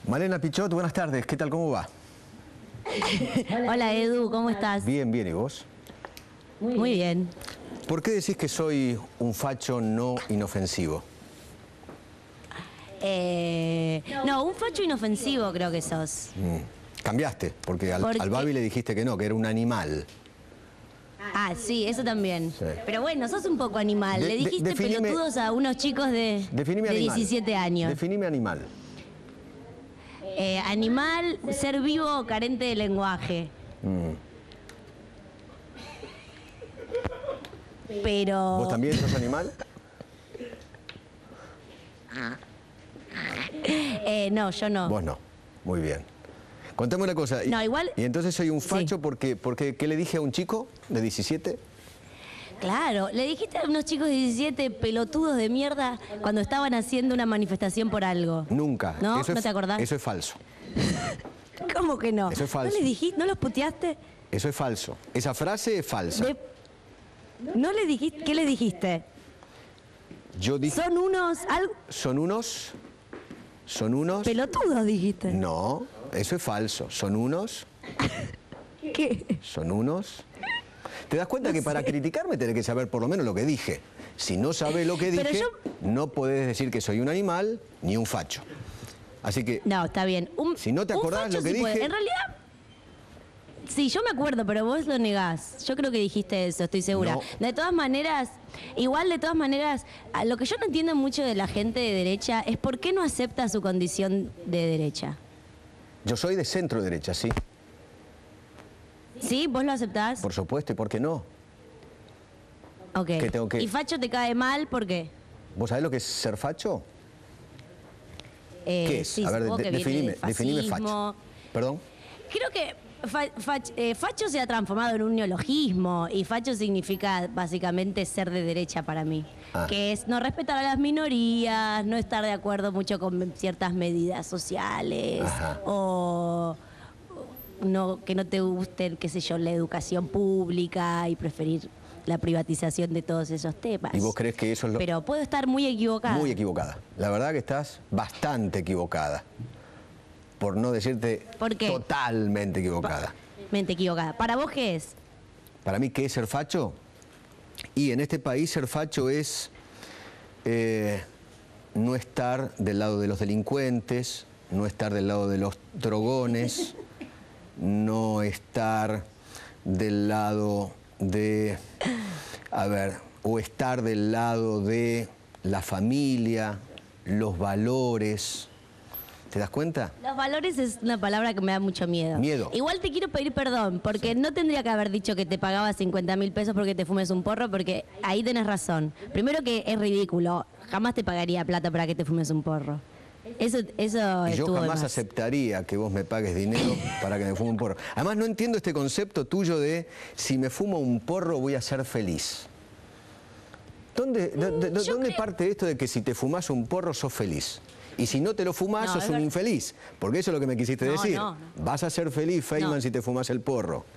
Malena Pichot, buenas tardes. ¿Qué tal? ¿Cómo va? Hola Edu, ¿cómo estás? Bien, bien. ¿Y vos? Muy bien. ¿Por qué decís que soy un facho no inofensivo? No, un facho inofensivo creo que sos. Cambiaste, porque al Babi le dijiste que no, que era un animal. Ah, sí, eso también. Sí. Pero bueno, sos un poco animal. Le dijiste definime- pelotudos a unos chicos de Definime animal. 17 años. Definime animal. Animal, ser vivo, carente de lenguaje. Pero... ¿Vos también sos animal? No, yo no. Vos no. Muy bien. Contame una cosa. No, igual- Y entonces soy un facho Sí. porque ¿qué le dije a un chico de 17? Claro, le dijiste a unos chicos de 17 pelotudos de mierda cuando estaban haciendo una manifestación por algo. Nunca. ¿No? Eso ¿No es- te acordás? Eso es falso. ¿Cómo que no? Eso es falso. ¿No les dijiste? ¿No los puteaste? Eso es falso. Esa frase es falsa. ¿No le dijiste? ¿Qué le dijiste? Yo dije... Son unos... ¿Son unos? ¿Son unos? Pelotudos dijiste. No, eso es falso. ¿Son unos? ¿Qué? ¿Son unos? ¿Te das cuenta que para criticarme tenés que saber por lo menos lo que dije? Si no sabés lo que Pero dije, yo- no podés decir que soy un animal ni un facho. Así que, No, está bien. Si no te un acordás facho lo que sí puede. dije- En realidad... Sí, yo me acuerdo, pero vos lo negás. Yo creo que dijiste eso, estoy segura. No. De todas maneras, lo que yo no entiendo mucho de la gente de derecha es por qué no acepta su condición de derecha. yo soy de centro derecha, sí. ¿Sí? ¿Vos lo aceptás? Por supuesto, ¿y por qué no? Ok. que tengo que- ¿Y facho te cae mal? ¿Por qué? ¿Vos sabés lo que es ser facho? ¿Qué es? Sí, A ver, supongo que viene definime del facho. fascismo. ¿Perdón? Creo que facho se ha transformado en un neologismo y facho significa básicamente ser de derecha para mí. Ah. Que es no respetar a las minorías, no estar de acuerdo mucho con ciertas medidas sociales Ajá. o no, que no te guste, qué sé yo, la educación pública y preferir la privatización de todos esos temas. ¿Y vos crees que eso es lo...? Pero puedo estar muy equivocada. Muy equivocada. La verdad que estás bastante equivocada. Por no decirte ¿Por qué? totalmente equivocada. Mente equivocada. ¿Para vos qué es? Para mí, ¿qué es ser facho? Y en este país ser facho es no estar del lado de los delincuentes, no estar del lado de los drogones, no estar del lado de... A ver, o estar del lado de la familia, los valores... ¿Te das cuenta? Los valores es una palabra que me da mucho miedo. Miedo. Igual te quiero pedir perdón, porque no tendría que haber dicho que te pagaba 50.000 pesos porque te fumes un porro, porque ahí tenés razón. Primero que es ridículo, jamás te pagaría plata para que te fumes un porro. Eso Y yo estuvo de jamás más. aceptaría que vos me pagues dinero para que me fume un porro. Además, no entiendo este concepto tuyo de si me fumo un porro voy a ser feliz. ¿Dónde parte esto de que si te fumás un porro sos feliz? Y si no te lo fumás, No, sos es un ver- infeliz. Porque eso es lo que me quisiste No, decir. no. Vas a ser feliz, Feynman, No. si te fumas el porro.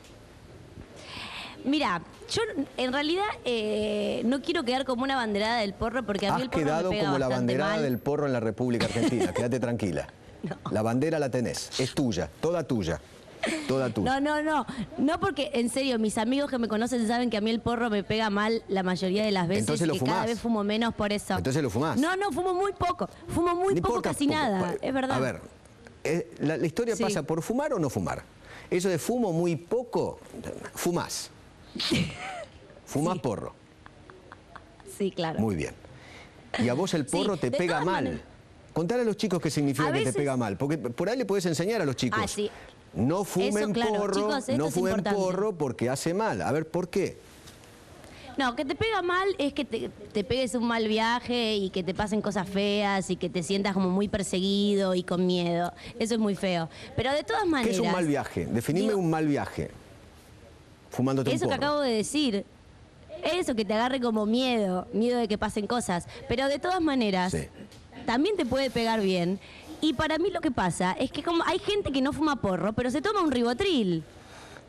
Mira, yo en realidad no quiero quedar como una banderada del porro porque a mí Has el porro quedado me pega como la bastante banderada mal. del porro en la República Argentina. Quédate tranquila. La bandera la tenés. Es tuya, toda tuya. Toda tuya. No, porque en serio, mis amigos que me conocen saben que a mí el porro me pega mal la mayoría de las veces. Entonces lo y que cada fumás. vez fumo menos por eso. Entonces lo fumás. No, fumo muy poco. Fumo muy No poco, importa casi poco. nada. Es verdad. A ver, la historia Sí. pasa por fumar o no fumar. Eso de fumo muy poco, fumás. Fumás Sí. porro. Sí, claro. Muy bien. Y a vos el Sí, porro te de pega todas mal. maneras. Contale a los chicos qué significa A que te veces- pega mal. Porque por ahí le puedes enseñar a los chicos. Ah, sí. No fumen Eso, claro. porro, Chicos, esto no es fumen importante. porro porque hace mal. A ver, ¿por qué? No, que te pega mal es que te pegues un mal viaje y que te pasen cosas feas y que te sientas como muy perseguido y con miedo. Eso es muy feo. Pero de todas ¿Qué maneras... es un mal viaje? Definime digo, un mal viaje. Fumándote un Eso que porro. acabo de decir. Eso que te agarre como miedo de que pasen cosas. Pero de todas maneras, Sí. también te puede pegar bien. Y para mí lo que pasa es que como hay gente que no fuma porro, pero se toma un ribotril.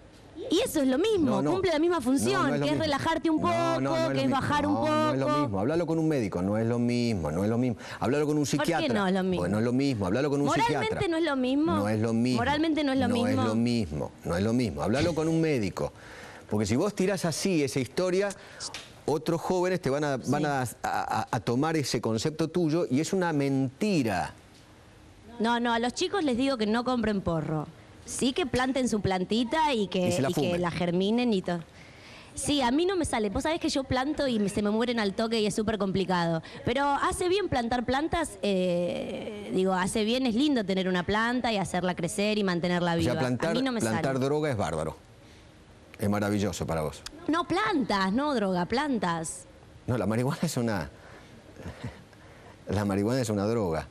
Y eso es lo mismo, cumple la misma función, No, no que es mismo. relajarte un poco, que es bajar un poco. No es lo mismo, háblalo con un médico, no es lo mismo, no es lo mismo. Háblalo con un psiquiatra. ¿Por qué no es lo mismo? Pues no es lo mismo, háblalo con un psiquiatra. ¿Moralmente no es lo mismo? No es lo mismo. ¿Moralmente no es lo mismo? No es lo mismo, no es lo mismo. Háblalo con un médico. Porque si vos tirás así esa historia, otros jóvenes te van a tomar ese concepto tuyo y es una mentira. No, a los chicos les digo que no compren porro. Sí que planten su plantita y que la germinen y todo. Sí, a mí no me sale. Vos sabés que yo planto y se me mueren al toque y es súper complicado. Pero hace bien plantar plantas, hace bien, es lindo tener una planta y hacerla crecer y mantenerla viva. O sea, a mí no me plantar sale. droga es bárbaro. Es maravilloso para vos. No, plantas, no droga, plantas. No, la marihuana es una... La marihuana es una droga.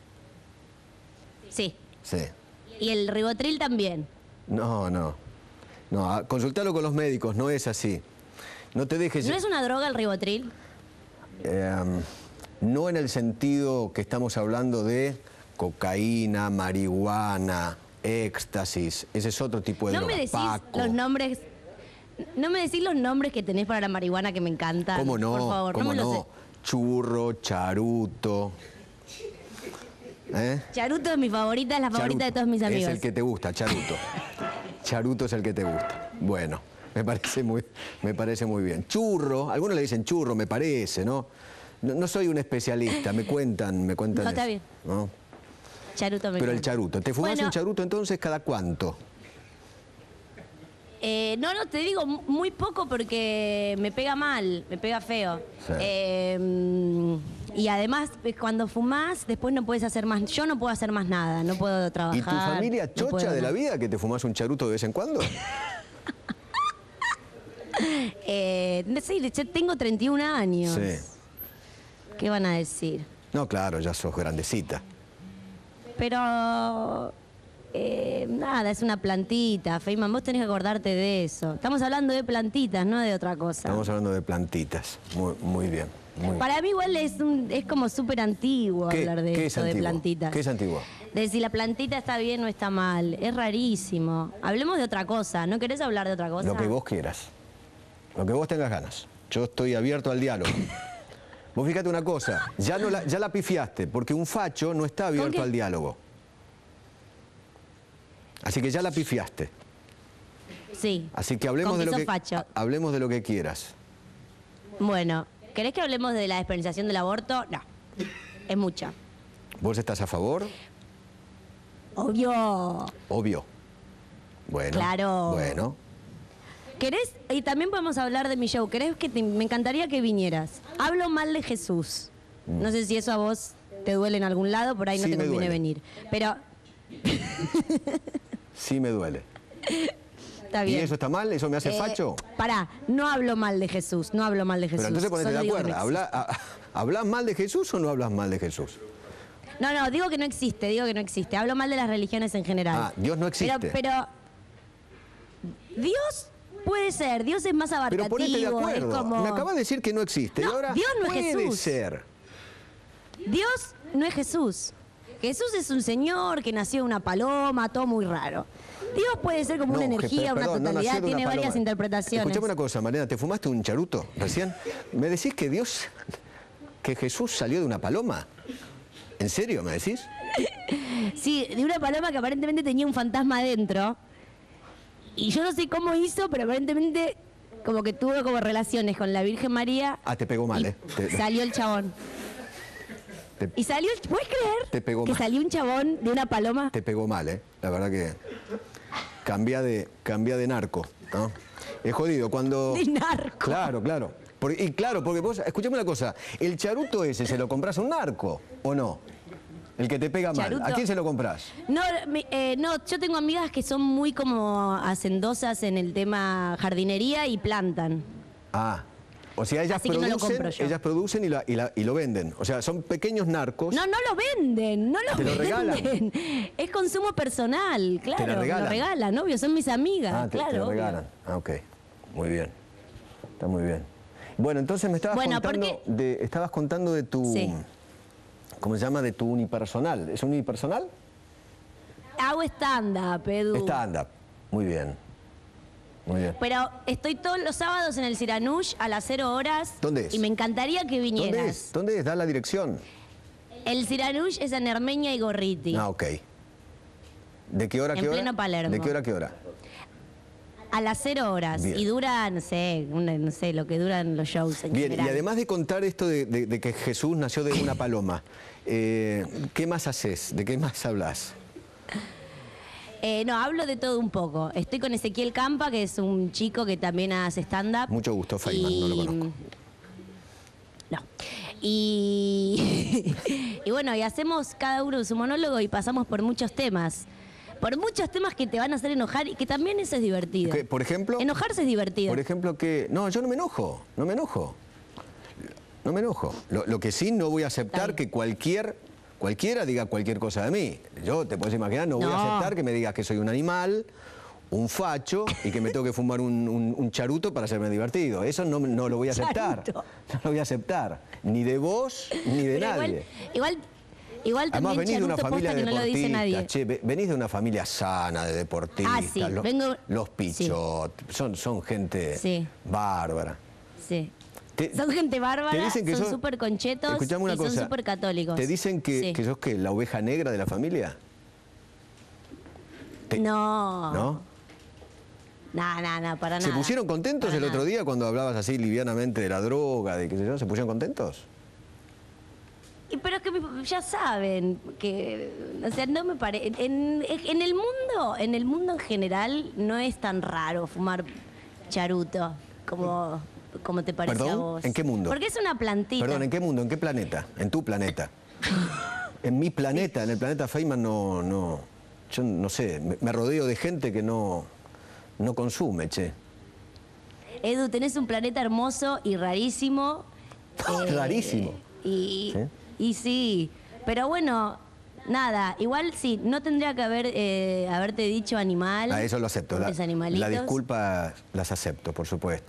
Sí. Sí. Y el ribotril también. No, consultalo con los médicos, no es así. No te dejes... ¿No es una droga el ribotril? No en el sentido que estamos hablando de cocaína, marihuana, éxtasis. Ese es otro tipo de droga. ¿No me decís Paco. los nombres? ¿No me decís los nombres que tenés para la marihuana que me encantan? ¿Cómo no? Por favor, ¿Cómo no me los no? Churro, charuto. Charuto es mi favorita, es la favorita de todos mis amigos. Es el que te gusta, charuto. Charuto es el que te gusta. Bueno, me parece muy bien. Churro, algunos le dicen churro, me parece, ¿no? No soy un especialista, me cuentan No, está eso, bien. ¿no? Charuto me Pero el encanta. charuto, ¿te fumás un charuto entonces cada cuánto? No, te digo muy poco porque me pega mal, me pega feo. Sí. Y además, cuando fumás, después no puedes hacer más. Yo no puedo hacer más nada, no puedo trabajar. ¿Y tu familia no chocha puedo de la más. vida que te fumás un charuto de vez en cuando? Sí, tengo 31 años. Sí. ¿Qué van a decir? No, claro, ya sos grandecita. Pero... nada, es una plantita, Feynman, vos tenés que acordarte de eso. Estamos hablando de plantitas, no de otra cosa. Estamos hablando de plantitas. Muy bien. Para mí igual es como súper antiguo hablar de esto, de plantitas. ¿Qué es antiguo? De si la plantita está bien o está mal. Es rarísimo. Hablemos de otra cosa. ¿No querés hablar de otra cosa? Lo que vos quieras. Lo que vos tengas ganas. Yo estoy abierto al diálogo. Vos fíjate una cosa, ya la pifiaste, porque un facho no está abierto al diálogo. Así que ya la pifiaste. Sí. Así que hablemos de lo que quieras. Bueno, ¿querés que hablemos de la despenalización del aborto? No, es mucha. ¿Vos estás a favor? Obvio. Obvio. Bueno. Claro. Bueno. ¿Querés? Y también podemos hablar de mi show. ¿Querés que me encantaría que vinieras? Hablo mal de Jesús. No sé si eso a vos te duele en algún lado, por ahí no te conviene venir. Pero... Sí me duele. Está bien. ¿Y eso está mal? ¿Eso me hace facho? Pará, no hablo mal de Jesús, no hablo mal de Jesús. Pero entonces ponete de acuerdo. No ¿Hablas mal de Jesús o no hablas mal de Jesús? No, digo que no existe. Hablo mal de las religiones en general. Ah, Dios no existe. Pero Dios puede ser, Dios es más abarcativo. Pero ponete de acuerdo. Es como... Me acabas de decir que no existe. No, y ahora Dios no es puede Jesús. ser. Dios no es Jesús. Jesús es un señor que nació de una paloma, todo muy raro. Dios puede ser como una energía, una totalidad, tiene varias interpretaciones. Escuchame una cosa, Mariana, ¿te fumaste un charuto recién? ¿Me decís que que Jesús salió de una paloma? ¿En serio me decís? Sí, de una paloma que aparentemente tenía un fantasma adentro. Y yo no sé cómo hizo, pero aparentemente como que tuvo como relaciones con la Virgen María. Ah, te pegó mal, Salió el chabón. Y salió, ¿puedes creer? Te pegó que mal. Salió un chabón de una paloma. Te pegó mal, La verdad que cambia de narco, ¿no? Es jodido cuando... De narco. Claro. Porque vos, escuchame una cosa, el charuto ese, ¿se lo compras a un narco o no? El que te pega Charuto. mal, ¿a quién se lo compras? No, yo tengo amigas que son muy como hacendosas en el tema jardinería y plantan. Ah, o sea, ellas Así que no lo compro yo. producen y lo venden. O sea, son pequeños narcos. No lo venden, no lo Te lo venden. regalan. Es consumo personal, claro. Te lo regalan. Lo regalan, obvio, son mis amigas, Ah, te claro. lo regalan. Ah, ok. Muy bien. Está muy bien. Bueno, entonces me estabas contando de tu... Sí. ¿Cómo se llama? De tu unipersonal. ¿Es unipersonal? Hago stand-up, Edu. Stand-up. Muy bien. Muy bien. Pero estoy todos los sábados en el Siranush a las 0 horas. ¿Dónde es? Y me encantaría que vinieras. ¿Dónde es? ¿Dónde es? Da la dirección. El Siranush es en Hermeña y Gorriti. Ah, ok. ¿De qué hora a qué hora? En pleno Palermo. ¿De qué hora a qué hora? A las 0 horas. Bien. Y dura, no sé, lo que duran los shows en Bien, general. y además de contar esto de que Jesús nació de una paloma, ¿qué más haces? ¿De qué más hablas? No, hablo de todo un poco. Estoy con Ezequiel Campa, que es un chico que también hace stand-up. Mucho gusto, Feynman, no lo conozco. No. Y, y bueno, y hacemos cada uno su monólogo y pasamos por muchos temas. Por muchos temas que te van a hacer enojar y que también eso es divertido. ¿Qué, por ejemplo? Enojarse es divertido. Por ejemplo, que... No, yo no me enojo, no me enojo. No me enojo. Lo que sí no voy a aceptar que cualquiera diga cualquier cosa de mí. Yo, te puedes imaginar, no voy a aceptar que me digas que soy un animal, un facho y que me tengo que fumar un charuto para hacerme divertido. Eso no lo voy a aceptar. Charuto. No lo voy a aceptar. Ni de vos, ni de Pero nadie. Igual Además, también venís de una charuto familia posta de que no lo dice nadie. deportistas, che, venís de una familia sana de deportistas, Ah, sí, vengo... los Pichot, son gente Sí. bárbara. Sí. Te- Son gente bárbara, te dicen que son sos- súper conchetos Escuchame una y son cosa, súper católicos. ¿Te dicen que, Sí. que sos ¿qué? ¿La oveja negra de la familia? No. ¿No? No, para ¿Se nada. pusieron contentos Para el otro nada. día cuando hablabas así livianamente de la droga, de qué sé yo? ¿Se pusieron contentos? Pero es que ya saben que, o sea, no me parece. En el mundo en general no es tan raro fumar charuto como te parece a ¿Perdón? vos. ¿En qué mundo? Porque es una plantita. Perdón, ¿en qué mundo? ¿En qué planeta? En tu planeta. En mi planeta, en el planeta Feynman no. Yo no sé, me rodeo de gente que no consume, che. Edu, tenés un planeta hermoso y rarísimo. Rarísimo. Y, ¿Sí? y sí, pero bueno, nada, igual sí, no tendría que haberte dicho animal. Ah, eso lo acepto. Pobres animalitos. La disculpa las acepto, por supuesto.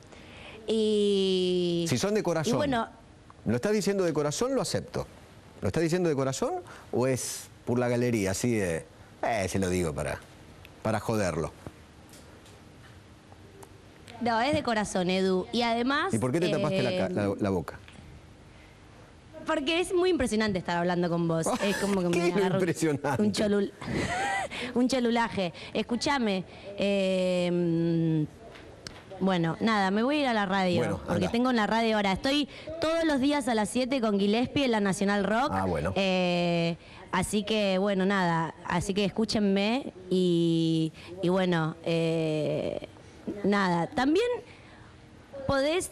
Y... Si son de corazón. Y bueno, ¿Lo estás diciendo de corazón? Lo acepto. ¿Lo estás diciendo de corazón o es por la galería, así de... se lo digo para joderlo? no, es de corazón, Edu. Y además... ¿Y por qué te tapaste la boca? Porque es muy impresionante estar hablando con vos. Es como que ¿Qué me agarra impresionante? un cholulaje. Escúchame. Bueno, nada, me voy a ir a la radio. Bueno, porque anda. tengo en la radio ahora. Estoy todos los días a las 7 con Gillespie en la Nacional Rock. Ah, bueno. Así que, bueno, nada. Así que escúchenme y bueno, nada. También podés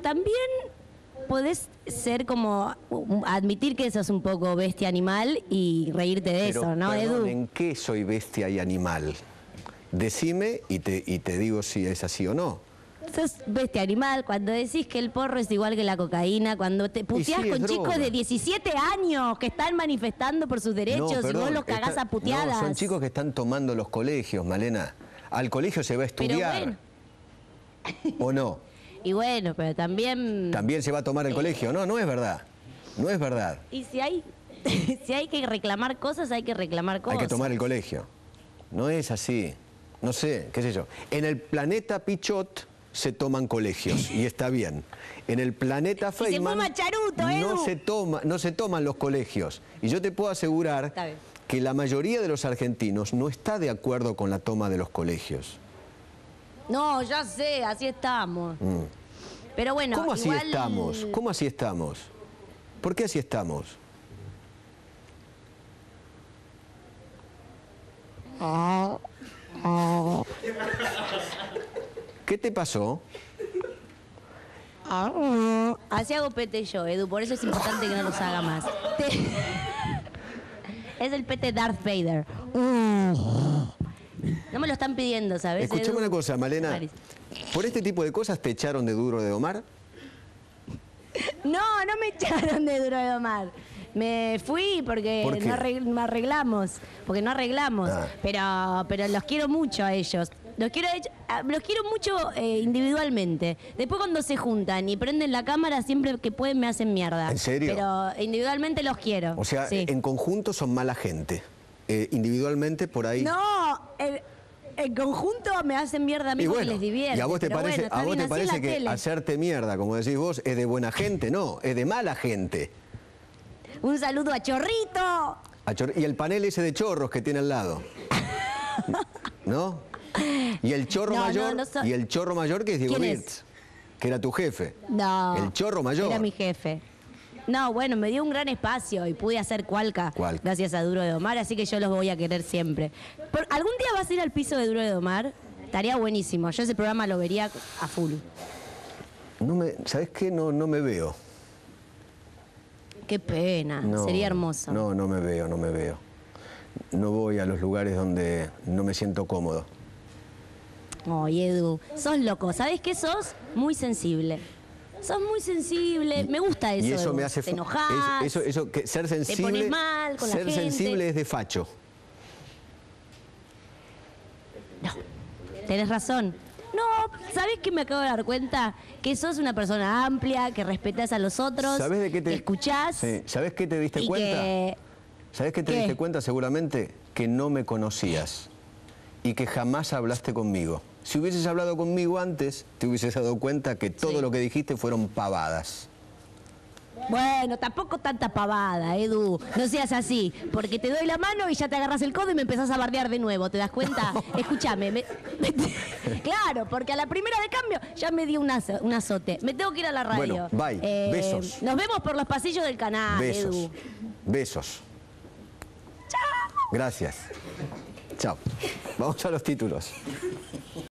ser como admitir que sos un poco bestia animal y reírte de Pero, eso, ¿no, perdón, Edu? ¿en qué soy bestia y animal? Decime y te digo si es así o no. Sos bestia animal cuando decís que el porro es igual que la cocaína, cuando te puteás sí, es con chicos droga. de 17 años que están manifestando por sus derechos y vos perdón, los cagás a no, puteadas. son chicos que están tomando los colegios, Malena. Al colegio se va a Pero estudiar. ¿O no? Y bueno, pero también... También se va a tomar el colegio. No, no es verdad. No es verdad. Y si hay, si hay que reclamar cosas, hay que reclamar cosas. Hay que tomar el colegio. No es así. No sé, qué sé yo. En el planeta Pichot se toman colegios y está bien. En el planeta se Feynman fuma charuto, Edu. no se toman los colegios. Y yo te puedo asegurar Está bien. que la mayoría de los argentinos no está de acuerdo con la toma de los colegios. No, ya sé, así estamos. Pero bueno, ¿Cómo así igual... estamos? ¿Cómo así estamos? ¿Por qué así estamos? ¿Qué te pasó? Así hago pete yo, Edu, por eso es importante que no los haga más. Es el pete Darth Vader. No me lo están pidiendo, ¿sabes? Escuchame Edu? una cosa, Malena. Maris. ¿Por este tipo de cosas te echaron de Duro de Domar? No, no me echaron de Duro de Domar. Me fui porque ¿Por qué? no arreglamos. Porque no arreglamos. Ah. Pero los quiero mucho a ellos. Los quiero mucho individualmente. Después cuando se juntan y prenden la cámara, siempre que pueden me hacen mierda. ¿En serio? Pero individualmente los quiero. O sea, sí. en conjunto son mala gente. Individualmente, por ahí... No, en conjunto me hacen mierda a mí Y porque bueno, les divierte. ¿y a vos te pero parece, bueno, está a vos bien, te así es parece la que tele. hacerte mierda, como decís vos, es de buena gente? No, es de mala gente. Un saludo a Chorrito. Y el panel ese de chorros que tiene al lado. ¿No? Y el chorro mayor, y el chorro mayor que es Diego ¿Quién es? Wirtz, que era tu jefe. No. El chorro mayor. Era mi jefe. No, bueno, me dio un gran espacio y pude hacer Cualca. Gracias a Duro de Domar, así que yo los voy a querer siempre. ¿Algún día vas a ir al piso de Duro de Domar? Estaría buenísimo. Yo ese programa lo vería a full. ¿Sabés qué? No me veo. Qué pena. No, sería hermoso. No me veo. No voy a los lugares donde no me siento cómodo. Ay, Edu, sos loco. ¿Sabés qué sos? Muy sensible. Sos muy sensible. Me gusta eso. Y eso de me vos. hace... Te enojás. Que ser sensible... Te pones mal con la ser gente. sensible es de facho. No, tenés razón. No, ¿sabés qué me acabo de dar cuenta? Que sos una persona amplia, que respetás a los otros, ¿Sabés de qué te... que escuchás. Sí. ¿Sabés qué te diste y cuenta? que... ¿Sabés qué te diste cuenta seguramente? Que no me conocías y que jamás hablaste conmigo. Si hubieses hablado conmigo antes, te hubieses dado cuenta que todo lo que dijiste fueron pavadas. Bueno, tampoco tanta pavada, Edu. No seas así, porque te doy la mano y ya te agarras el codo y me empezás a bardear de nuevo. ¿Te das cuenta? Escúchame. Claro, porque a la primera de cambio ya me dio un azote. Me tengo que ir a la radio. Bueno, bye. Besos. Nos vemos por los pasillos del canal, Besos. Edu. Besos. Chao. Gracias. Chao. Vamos a los títulos.